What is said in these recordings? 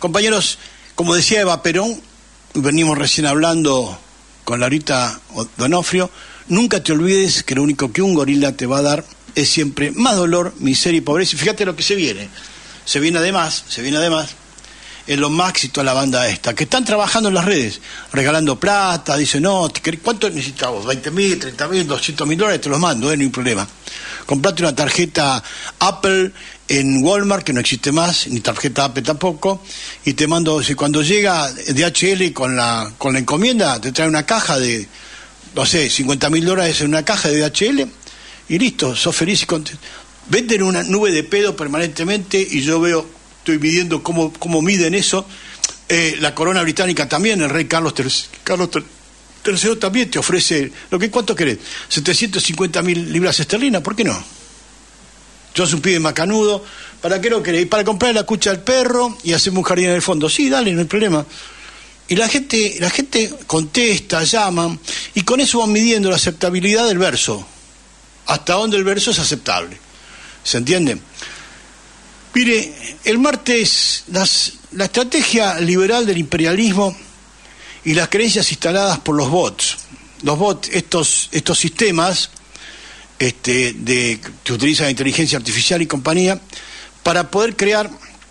Compañeros, como decía Eva Perón, venimos recién hablando con Laurita Donofrio, nunca te olvides que lo único que un gorila te va a dar es siempre más dolor, miseria y pobreza. Y fíjate lo que se viene además, Elon Musk y toda la banda esta, que están trabajando en las redes, regalando plata, dicen, no, ¿cuánto necesitamos? 20.000, 30.000, 200.000 dólares, te los mando, no hay problema. Comprate una tarjeta Apple en Walmart, que no existe más, ni tarjeta Apple tampoco, y te mando, si cuando llega DHL con la encomienda, te trae una caja de, no sé, 50.000 dólares en una caja de DHL, y listo, sos feliz y contento. Venden una nube de pedo permanentemente, y yo estoy midiendo cómo miden eso. La corona británica también, el rey Carlos III también te ofrece, ¿cuánto querés? 750.000 libras esterlinas, ¿por qué no? Yo soy un pibe macanudo, ¿para qué no querés? Y para comprar la cucha al perro y hacemos un jardín en el fondo. Sí, dale, no hay problema. Y la gente contesta, llaman, y con eso van midiendo la aceptabilidad del verso. Hasta dónde el verso es aceptable. ¿Se entiende? Mire, el martes, la estrategia liberal del imperialismo y las creencias instaladas por los bots. Los bots, estos sistemas que utilizan inteligencia artificial y compañía para poder crear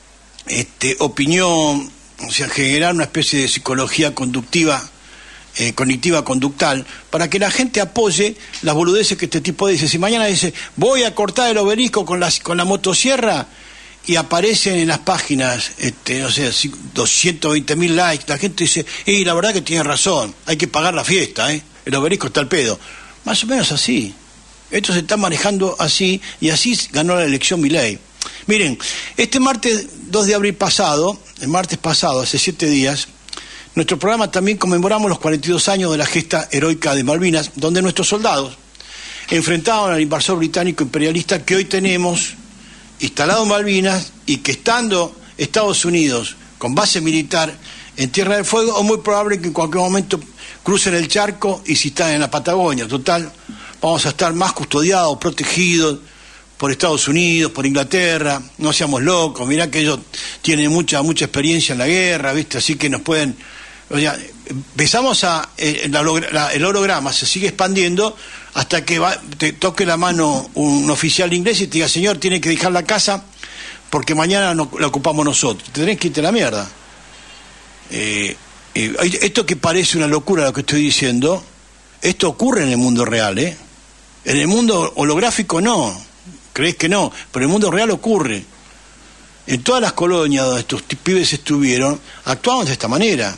opinión, o sea, generar una especie de psicología conductiva, cognitiva conductal, para que la gente apoye las boludeces que este tipo dice. Si mañana dice, voy a cortar el obelisco con la motosierra, y aparecen en las páginas, no sé, 220.000 likes, la gente dice, la verdad que tiene razón, hay que pagar la fiesta, el obelisco está al pedo. Más o menos así. Esto se está manejando así, y así ganó la elección Milei. Miren, este martes 2 de abril pasado, el martes pasado, hace 7 días, nuestro programa también conmemoramos los 42 años de la gesta heroica de Malvinas, donde nuestros soldados enfrentaban al invasor británico imperialista que hoy tenemos instalado en Malvinas, y que estando Estados Unidos con base militar en Tierra del Fuego, es muy probable que en cualquier momento crucen el charco, y si están en la Patagonia, total, vamos a estar más custodiados, protegidos por Estados Unidos, por Inglaterra. No seamos locos, mirá que ellos tienen mucha experiencia en la guerra, ¿viste? Así que nos pueden... O sea, empezamos el holograma se sigue expandiendo hasta que te toque la mano un oficial inglés y te diga, señor, tiene que dejar la casa porque mañana la ocupamos nosotros. Te tenés que irte a la mierda. Esto que parece una locura lo que estoy diciendo, esto ocurre en el mundo real, En el mundo holográfico no, crees que no, pero en el mundo real ocurre. En todas las colonias donde estos pibes estuvieron, actuaban de esta manera.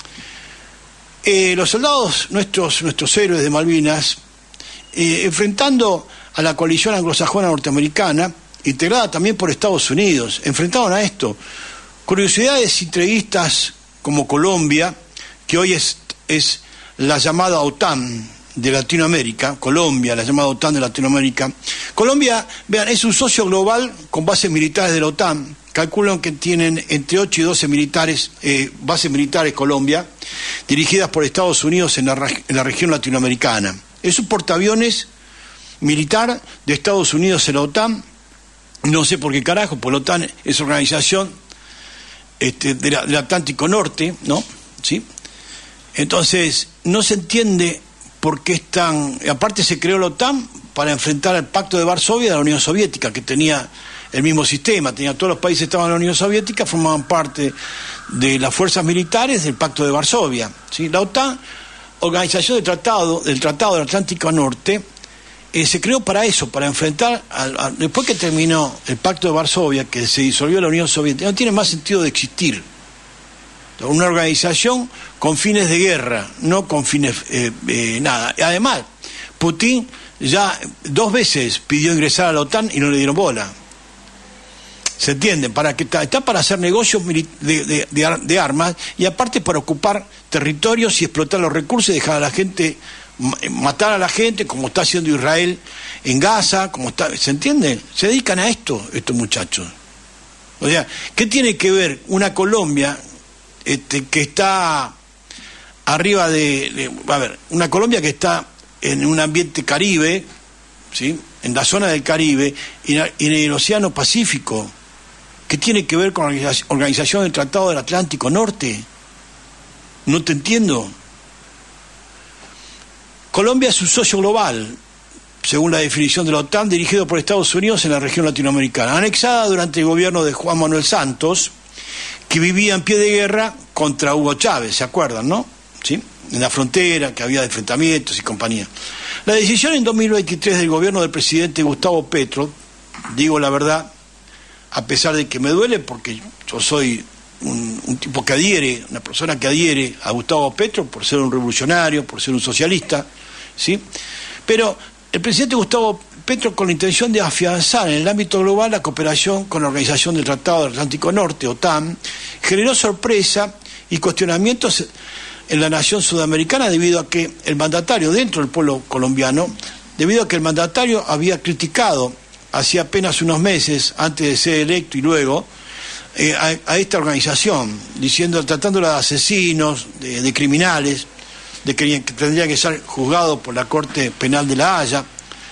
Los soldados, nuestros héroes de Malvinas, enfrentando a la coalición anglosajona norteamericana, integrada también por Estados Unidos, enfrentaron a esto. Curiosidades entreguistas como Colombia, que hoy es la llamada OTAN de Latinoamérica, Colombia, la llamada OTAN de Latinoamérica. Colombia, vean, es un socio global con bases militares de la OTAN. Calculan que tienen entre 8 y 12 bases militares Colombia, dirigidas por Estados Unidos en la región latinoamericana. Es un portaaviones militar de Estados Unidos en la OTAN. No sé por qué carajo, pues la OTAN es organización del Atlántico Norte, ¿no? ¿Sí? Entonces, no se entiende por qué están... Aparte se creó la OTAN para enfrentar al Pacto de Varsovia de la Unión Soviética, que tenía el mismo sistema, todos los países estaban en la Unión Soviética, formaban parte de las fuerzas militares del Pacto de Varsovia, ¿sí? La OTAN, organización del Tratado del Atlántico Norte, se creó para eso, para enfrentar, después que terminó el Pacto de Varsovia, que se disolvió la Unión Soviética, no tiene más sentido de existir. Una organización con fines de guerra, no con fines nada. Además, Putin ya 2 veces pidió ingresar a la OTAN y no le dieron bola. ¿Se entienden? Está para hacer negocios de armas, y aparte para ocupar territorios y explotar los recursos y dejar a la gente, matar a la gente, como está haciendo Israel en Gaza, ¿se entiende? Se dedican a esto, estos muchachos. O sea, ¿qué tiene que ver una Colombia que está arriba una Colombia que está en un ambiente caribe, ¿sí? En la zona del Caribe y en el Océano Pacífico? ¿Qué tiene que ver con la organización del Tratado del Atlántico Norte? No te entiendo. Colombia es un socio global, según la definición de la OTAN, dirigido por Estados Unidos en la región latinoamericana, anexada durante el gobierno de Juan Manuel Santos, que vivía en pie de guerra contra Hugo Chávez, ¿se acuerdan, no? ¿Sí? En la frontera, que había enfrentamientos y compañía. La decisión en 2023 del gobierno del presidente Gustavo Petro, digo la verdad, a pesar de que me duele porque yo soy un tipo que adhiere, una persona que adhiere a Gustavo Petro por ser un revolucionario, por ser un socialista, ¿sí? Pero el presidente Gustavo Petro, con la intención de afianzar en el ámbito global la cooperación con la Organización del Tratado del Atlántico Norte, OTAN, generó sorpresa y cuestionamientos en la nación sudamericana debido a que el mandatario, dentro del pueblo colombiano, debido a que el mandatario había criticado hacía apenas unos meses, antes de ser electo y luego, a esta organización, tratándola de asesinos, de criminales, de que tendría que ser juzgado por la Corte Penal de La Haya,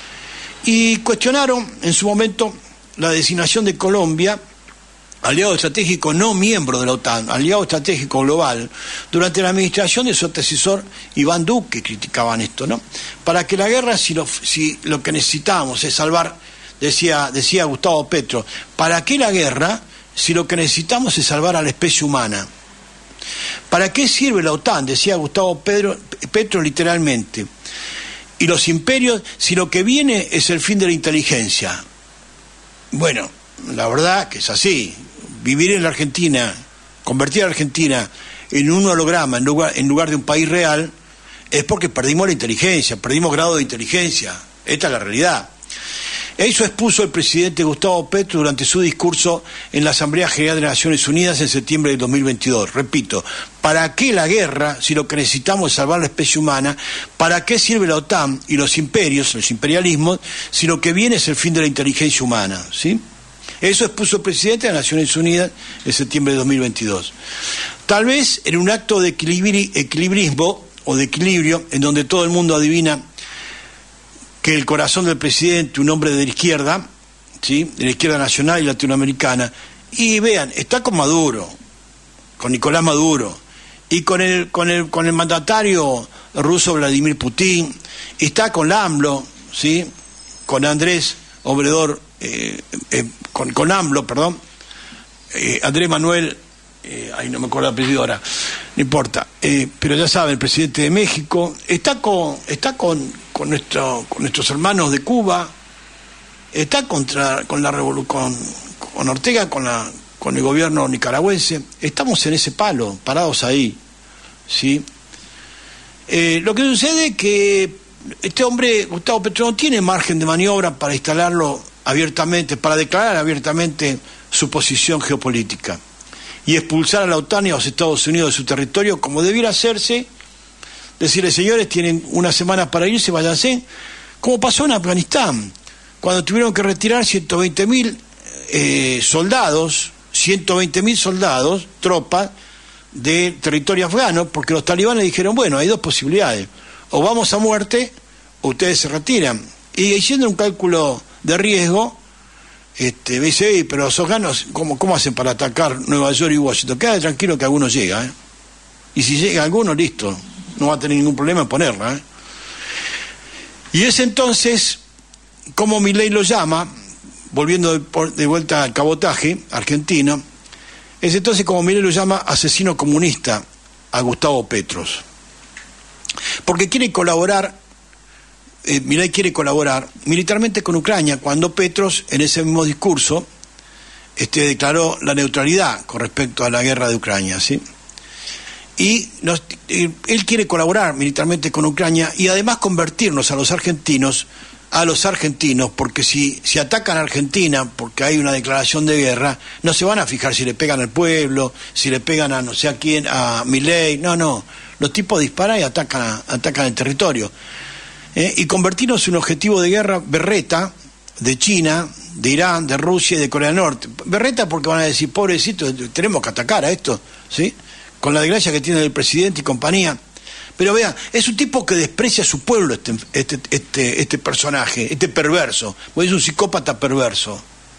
y cuestionaron en su momento la designación de Colombia, aliado estratégico no miembro de la OTAN, aliado estratégico global, durante la administración de su antecesor Iván Duque, criticaban esto, ¿no? Para que la guerra, si lo que necesitamos es salvar, decía Gustavo Petro, ¿para qué la guerra si lo que necesitamos es salvar a la especie humana? ¿Para qué sirve la OTAN? Decía Gustavo Petro literalmente. Y los imperios, si lo que viene es el fin de la inteligencia. Bueno, la verdad que es así. Vivir en la Argentina, convertir a la Argentina en un holograma en lugar de un país real, es porque perdimos la inteligencia, perdimos grado de inteligencia. Esta es la realidad. Eso expuso el presidente Gustavo Petro durante su discurso en la Asamblea General de Naciones Unidas en septiembre de 2022. Repito, ¿para qué la guerra si lo que necesitamos es salvar la especie humana? ¿Para qué sirve la OTAN y los imperios, los imperialismos, si lo que viene es el fin de la inteligencia humana? ¿Sí? Eso expuso el presidente de Naciones Unidas en septiembre de 2022. Tal vez en un acto de equilibrismo o de equilibrio, en donde todo el mundo adivina que el corazón del presidente, un hombre de la izquierda, ¿sí?, de la izquierda nacional y latinoamericana, y vean, está con Maduro, con Nicolás Maduro, y con el mandatario ruso Vladimir Putin, está con la AMLO, ¿sí?, con Andrés Obrador, con AMLO, perdón, Andrés Manuel, ahí no me acuerdo el apellido ahora, no importa, pero ya saben, el presidente de México, está con nuestros hermanos de Cuba, está con Ortega, con el gobierno nicaragüense. Estamos en ese palo, parados ahí, ¿sí? Lo que sucede es que este hombre, Gustavo Petro, no tiene margen de maniobra para instalarlo abiertamente, para declarar abiertamente su posición geopolítica y expulsar a la OTAN y a los Estados Unidos de su territorio, como debiera hacerse. Decirle, señores, tienen una semana para irse, váyanse, como pasó en Afganistán, cuando tuvieron que retirar 120.000 soldados, tropas, del territorio afgano, porque los talibanes dijeron, bueno, hay dos posibilidades, o vamos a muerte, o ustedes se retiran. Y haciendo un cálculo de riesgo, me dice, pero los afganos, ¿cómo hacen para atacar Nueva York y Washington? Queda tranquilo que alguno llega, y si llega alguno, listo, no va a tener ningún problema en ponerla, Y es entonces, como Milei lo llama, volviendo de vuelta al cabotaje argentino, es entonces como Milei lo llama asesino comunista a Gustavo Petro. Porque quiere colaborar, Milei quiere colaborar militarmente con Ucrania, cuando Petro, en ese mismo discurso, declaró la neutralidad con respecto a la guerra de Ucrania, ¿sí? Y él quiere colaborar militarmente con Ucrania y además convertirnos a los argentinos, porque si atacan a Argentina porque hay una declaración de guerra, no se van a fijar si le pegan al pueblo, si le pegan a no sé a quién, a Milei, no, los tipos disparan y atacan el territorio. Y convertirnos en un objetivo de guerra berreta de China, de Irán, de Rusia y de Corea del Norte. Berreta porque van a decir, pobrecito, tenemos que atacar a esto, ¿sí?, con la desgracia que tiene el presidente y compañía. Pero vean, es un tipo que desprecia a su pueblo, este personaje, este perverso, porque es un psicópata perverso,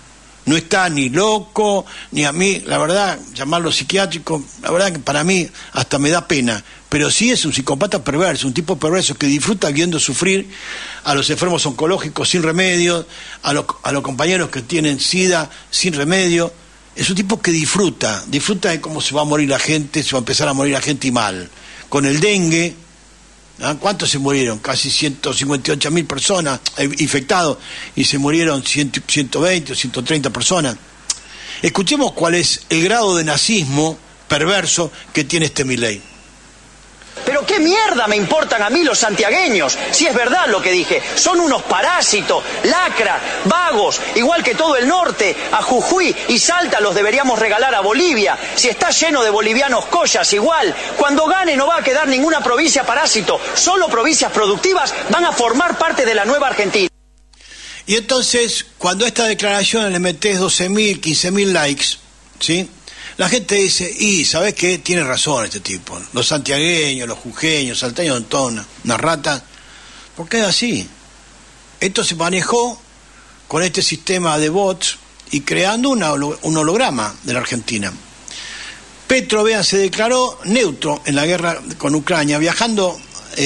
No está ni loco, ni a mí, la verdad, llamarlo psiquiátrico, la verdad que para mí hasta me da pena. Pero sí es un psicópata perverso, un tipo perverso que disfruta viendo sufrir a los enfermos oncológicos sin remedio, a los compañeros que tienen SIDA sin remedio. Es un tipo que disfruta de cómo se va a morir la gente, se va a empezar a morir la gente y mal. Con el dengue, ¿ah? ¿Cuántos se murieron? Casi 158.000 personas infectados y se murieron 120 o 130 personas. Escuchemos cuál es el grado de nazismo perverso que tiene este Milei. Pero qué mierda me importan a mí los santiagueños, si es verdad lo que dije, son unos parásitos, lacra, vagos, igual que todo el norte, a Jujuy y Salta los deberíamos regalar a Bolivia, si está lleno de bolivianos collas igual, cuando gane no va a quedar ninguna provincia parásito, solo provincias productivas van a formar parte de la nueva Argentina. Y entonces, cuando a esta declaración le metés 12.000, 15.000 likes, ¿sí?, la gente dice, y ¿sabés qué? Tiene razón este tipo. Los santiagueños, los jujeños, salteños son todas unas ratas. Porque es así. Esto se manejó con este sistema de bots y creando un holograma de la Argentina. Petro, vean, se declaró neutro en la guerra con Ucrania, viajando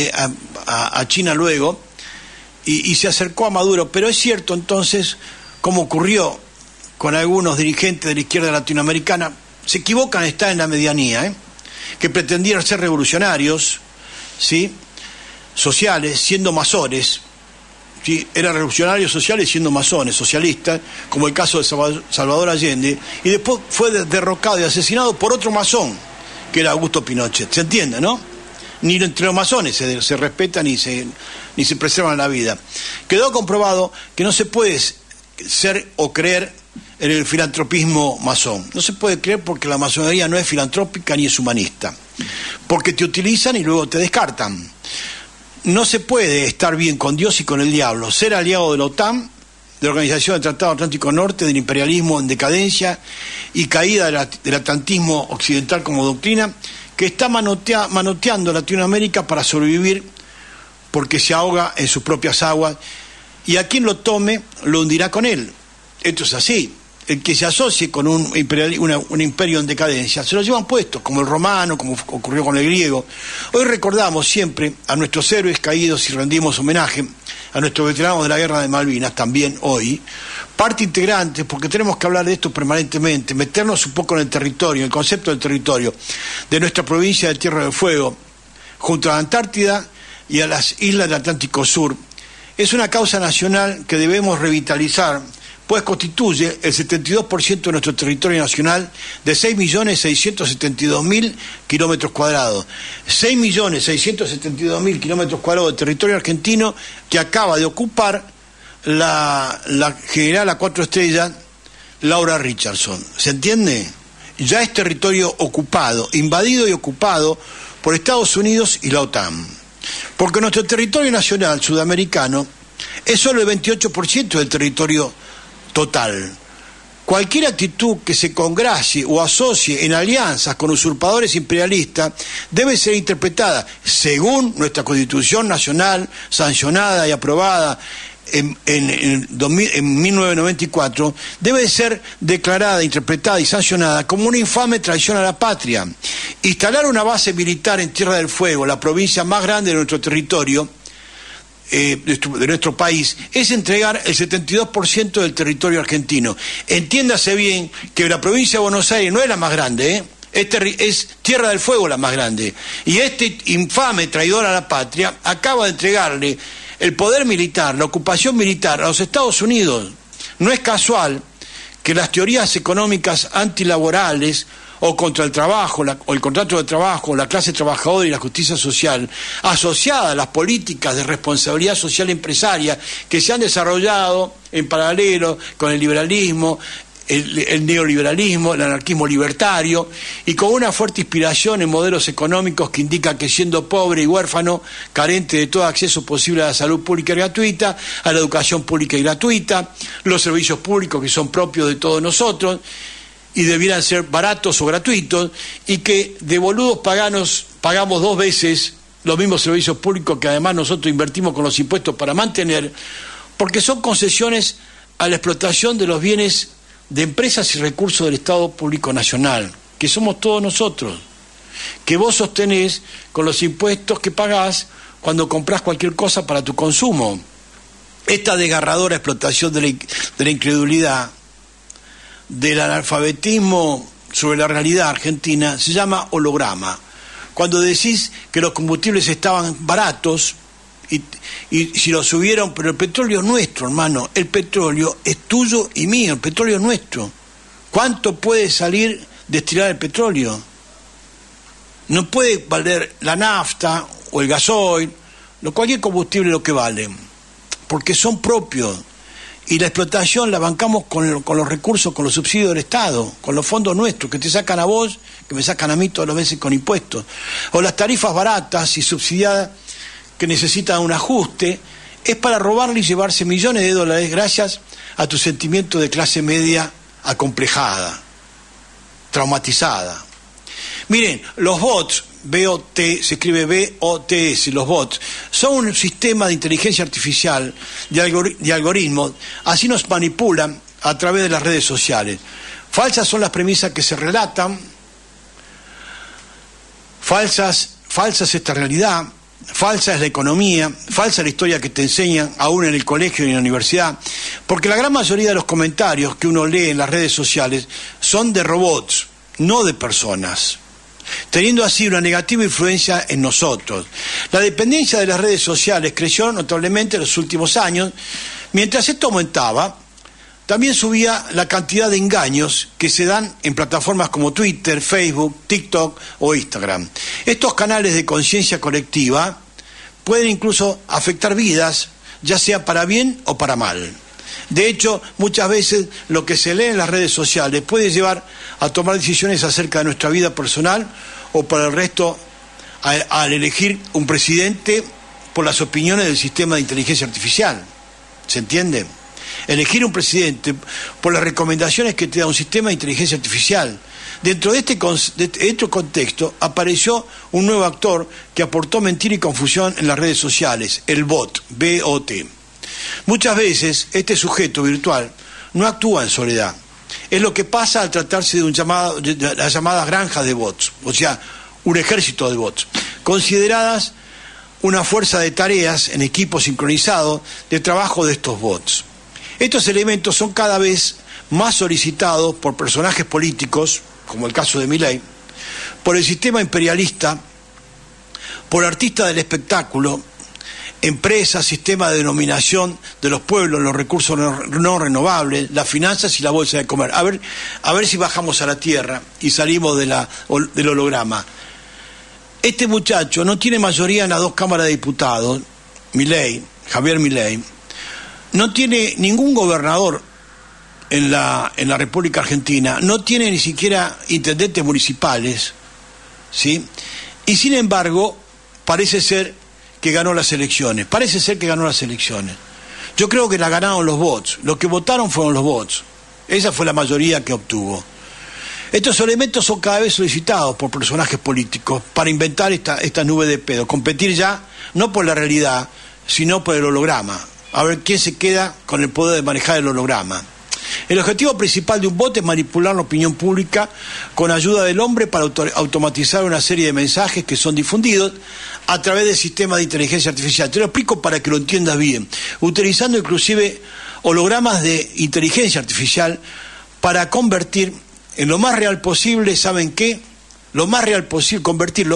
a China luego, y se acercó a Maduro. Pero es cierto entonces, como ocurrió con algunos dirigentes de la izquierda latinoamericana, se equivocan, está en la medianía, que pretendieron ser revolucionarios, ¿sí?, sociales, siendo masones, ¿sí?, eran revolucionarios sociales siendo masones, socialistas, como el caso de Salvador Allende, y después fue derrocado y asesinado por otro masón, que era Augusto Pinochet. ¿Se entiende, no? Ni entre los masones se respetan ni se preservan la vida. Quedó comprobado que no se puede ser o creer en el filantropismo masón. No se puede creer porque la masonería no es filantrópica ni es humanista. Porque te utilizan y luego te descartan. No se puede estar bien con Dios y con el diablo. Ser aliado de la OTAN, de la Organización del Tratado Atlántico Norte, del imperialismo en decadencia y caída del atlantismo occidental como doctrina, que está manoteando Latinoamérica para sobrevivir porque se ahoga en sus propias aguas. Y a quien lo tome, lo hundirá con él. Esto es así. El que se asocie con un imperio en decadencia, se lo llevan puestos, como el romano, como ocurrió con el griego. Hoy recordamos siempre a nuestros héroes caídos y rendimos homenaje a nuestros veteranos de la guerra de Malvinas, también hoy, parte integrante, porque tenemos que hablar de esto permanentemente, meternos un poco en el territorio, el concepto del territorio, de nuestra provincia de Tierra del Fuego, junto a la Antártida y a las islas del Atlántico Sur. Es una causa nacional que debemos revitalizar, pues constituye el 72% de nuestro territorio nacional de 6.672.000 kilómetros cuadrados. 6.672.000 kilómetros cuadrados de territorio argentino que acaba de ocupar la general a 4 estrellas Laura Richardson. ¿Se entiende? Ya es territorio ocupado, invadido y ocupado por Estados Unidos y la OTAN. Porque nuestro territorio nacional sudamericano es solo el 28% del territorio total. Cualquier actitud que se congracie o asocie en alianzas con usurpadores imperialistas debe ser interpretada según nuestra Constitución Nacional, sancionada y aprobada en 1994, debe ser declarada, interpretada y sancionada como una infame traición a la patria. Instalar una base militar en Tierra del Fuego, la provincia más grande de nuestro territorio, de nuestro país, es entregar el 72% del territorio argentino. Entiéndase bien que la provincia de Buenos Aires no es la más grande, es Tierra del Fuego la más grande, y este infame traidor a la patria acaba de entregarle el poder militar, la ocupación militar a los Estados Unidos. No es casual que las teorías económicas antilaborales o contra el trabajo, o el contrato de trabajo, la clase trabajadora y la justicia social, asociada a las políticas de responsabilidad social empresaria que se han desarrollado en paralelo con el liberalismo, el neoliberalismo, el anarquismo libertario, y con una fuerte inspiración en modelos económicos que indican que siendo pobre y huérfano, carente de todo acceso posible a la salud pública y gratuita, a la educación pública y gratuita, los servicios públicos que son propios de todos nosotros, y debieran ser baratos o gratuitos, y que de boludos paganos pagamos 2 veces los mismos servicios públicos que además nosotros invertimos con los impuestos para mantener, porque son concesiones a la explotación de los bienes de empresas y recursos del Estado Público Nacional, que somos todos nosotros, que vos sostenés con los impuestos que pagás cuando comprás cualquier cosa para tu consumo. Esta desgarradora explotación de la incredulidad, del analfabetismo sobre la realidad argentina, se llama holograma. Cuando decís que los combustibles estaban baratos y si los subieron, pero el petróleo es nuestro, hermano, el petróleo es tuyo y mío, el petróleo es nuestro. ¿Cuánto puede salir destilar el petróleo? No puede valer la nafta o el gasoil, cualquier combustible lo que vale, porque son propios. Y la explotación la bancamos con los recursos, con los subsidios del Estado, con los fondos nuestros, que te sacan a vos, que me sacan a mí todas las veces con impuestos. O las tarifas baratas y subsidiadas que necesitan un ajuste, es para robarle y llevarse millones de dólares gracias a tu sentimiento de clase media acomplejada, traumatizada. Miren, los bots, BOT, se escribe BOTS, los bots, son un sistema de inteligencia artificial, de algoritmos, así nos manipulan a través de las redes sociales. Falsas son las premisas que se relatan, falsas esta realidad, falsa es la economía, falsa es la historia que te enseñan aún en el colegio y en la universidad, porque la gran mayoría de los comentarios que uno lee en las redes sociales son de robots, no de personas, teniendo así una negativa influencia en nosotros. La dependencia de las redes sociales creció notablemente en los últimos años. Mientras esto aumentaba, también subía la cantidad de engaños que se dan en plataformas como Twitter, Facebook, TikTok o Instagram. Estos canales de conciencia colectiva pueden incluso afectar vidas, ya sea para bien o para mal. De hecho, muchas veces lo que se lee en las redes sociales puede llevar a tomar decisiones acerca de nuestra vida personal o para el resto al elegir un presidente por las opiniones del sistema de inteligencia artificial. ¿Se entiende? Elegir un presidente por las recomendaciones que te da un sistema de inteligencia artificial. Dentro de este contexto apareció un nuevo actor que aportó mentira y confusión en las redes sociales, el bot, B-O-T. Muchas veces este sujeto virtual no actúa en soledad. Es lo que pasa al tratarse de las llamadas granjas de bots, o sea, un ejército de bots, consideradas una fuerza de tareas en equipos sincronizados de trabajo de estos bots. Estos elementos son cada vez más solicitados por personajes políticos, como el caso de Milei, por el sistema imperialista, por artistas del espectáculo, empresas, sistema de denominación de los pueblos, los recursos no renovables, las finanzas y la bolsa de comer. A ver si bajamos a la tierra y salimos del holograma. Este muchacho no tiene mayoría en las dos cámaras de diputados, Javier Milei, no tiene ningún gobernador en la República Argentina, no tiene ni siquiera intendentes municipales, ¿sí? Y sin embargo, parece ser que ganó las elecciones. Yo creo que la ganaron los bots. Los que votaron fueron los bots. Esa fue la mayoría que obtuvo. Estos elementos son cada vez solicitados por personajes políticos para inventar esta nube de pedo. Competir ya, no por la realidad, sino por el holograma. A ver quién se queda con el poder de manejar el holograma. El objetivo principal de un bot es manipular la opinión pública con ayuda del hombre para automatizar una serie de mensajes que son difundidos a través del sistema de inteligencia artificial. Te lo explico para que lo entiendas bien. Utilizando inclusive hologramas de inteligencia artificial para convertir en lo más real posible, ¿saben qué? Convertir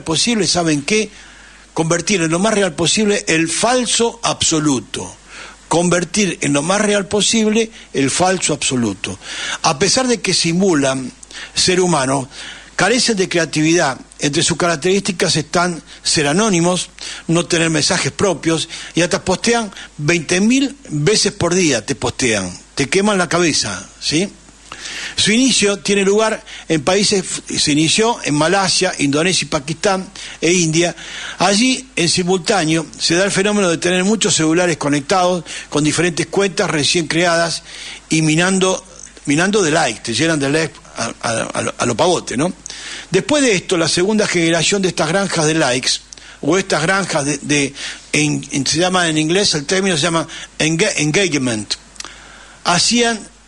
en lo más real posible el falso absoluto. Convertir en lo más real posible el falso absoluto. A pesar de que simulan ser humanos, carecen de creatividad. Entre sus características están ser anónimos, no tener mensajes propios y hasta postean 20.000 veces por día, te queman la cabeza, ¿sí? Su inicio tiene lugar en países, se inició en Malasia, Indonesia, Pakistán e India. Allí, en simultáneo, se da el fenómeno de tener muchos celulares conectados con diferentes cuentas recién creadas y minando de likes, te llenan de likes a lo pavote, ¿no? Después de esto, la segunda generación de estas granjas de likes, o estas granjas se llama en inglés, el término se llama engagement, hacían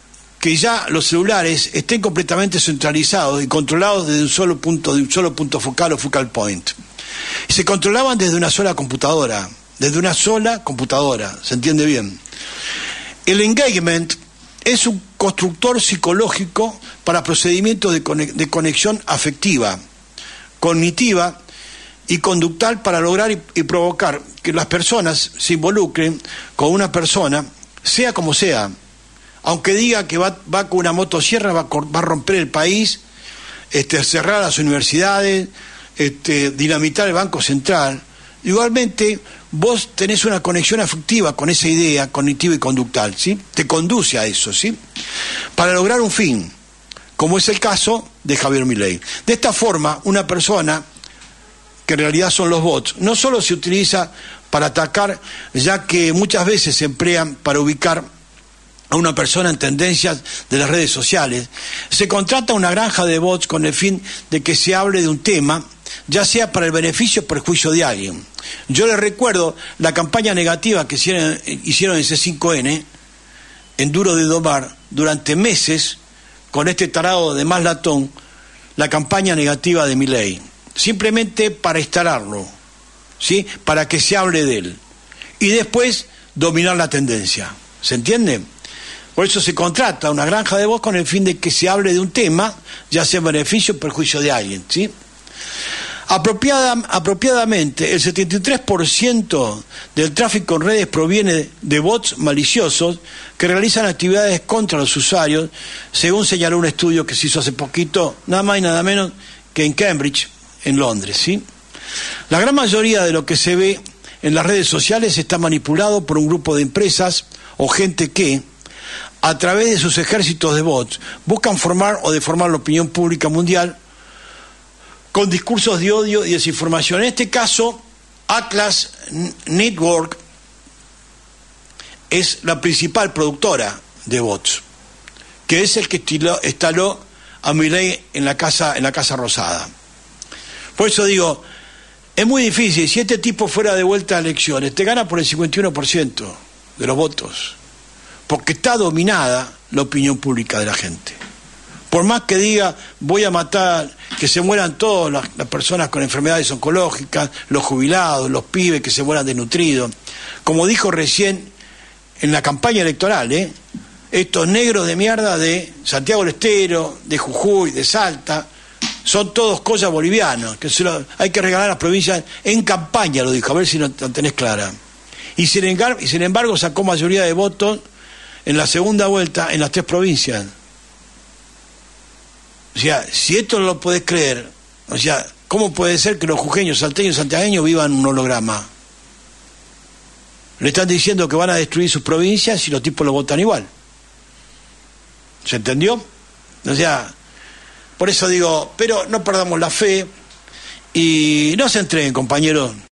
que ya los celulares estén completamente centralizados y controlados desde un solo punto focal o focal point. Se controlaban desde una sola computadora, ¿se entiende bien? El engagement es un constructor psicológico para procedimientos de conexión afectiva, cognitiva y conductal para lograr y provocar que las personas se involucren con una persona, sea como sea, aunque diga que va con una motosierra, va a romper el país, cerrar las universidades, dinamitar el Banco Central. Igualmente, vos tenés una conexión afectiva con esa idea cognitiva y conductal, ¿sí? Te conduce a eso, ¿sí? Para lograr un fin, como es el caso de Javier Milei. De esta forma, una persona, que en realidad son los bots, no solo se utiliza para atacar, ya que muchas veces se emplean para ubicar a una persona en tendencias de las redes sociales, se contrata una granja de bots con el fin de que se hable de un tema, ya sea para el beneficio o perjuicio de alguien. Yo les recuerdo la campaña negativa que hicieron en C5N, en Duro de Domar, durante meses, con este tarado de más latón, la campaña negativa de Milei, simplemente para instalarlo, ¿sí? Para que se hable de él, y después dominar la tendencia, ¿se entiende? Por eso se contrata una granja de voz con el fin de que se hable de un tema, ya sea en beneficio o perjuicio de alguien, ¿sí? Apropiadamente, el 73% del tráfico en redes proviene de bots maliciosos que realizan actividades contra los usuarios, según señaló un estudio que se hizo hace poquito, nada más y nada menos que en Cambridge, en Londres, ¿sí? La gran mayoría de lo que se ve en las redes sociales está manipulado por un grupo de empresas o gente que, a través de sus ejércitos de bots, buscan formar o deformar la opinión pública mundial con discursos de odio y desinformación. En este caso, Atlas Network es la principal productora de bots, que es el que instaló a Milei en la Casa Rosada. Por eso digo, es muy difícil. Si este tipo fuera de vuelta a elecciones, te gana por el 51% de los votos, porque está dominada la opinión pública de la gente. Por más que diga, voy a matar, que se mueran todas las personas con enfermedades oncológicas, los jubilados, los pibes que se mueran desnutridos. Como dijo recién en la campaña electoral, estos negros de mierda de Santiago del Estero, de Jujuy, de Salta, son todos cosas bolivianos, que hay que regalar a las provincias en campaña, lo dijo, a ver si no la tenés clara. Y sin embargo sacó mayoría de votos en la segunda vuelta en las 3 provincias. O sea, si esto no lo podés creer, o sea, ¿cómo puede ser que los jujeños, salteños y santiagueños vivan un holograma? Le están diciendo que van a destruir sus provincias y los tipos lo votan igual. ¿Se entendió? O sea, por eso digo, pero no perdamos la fe y no se entreguen, compañeros.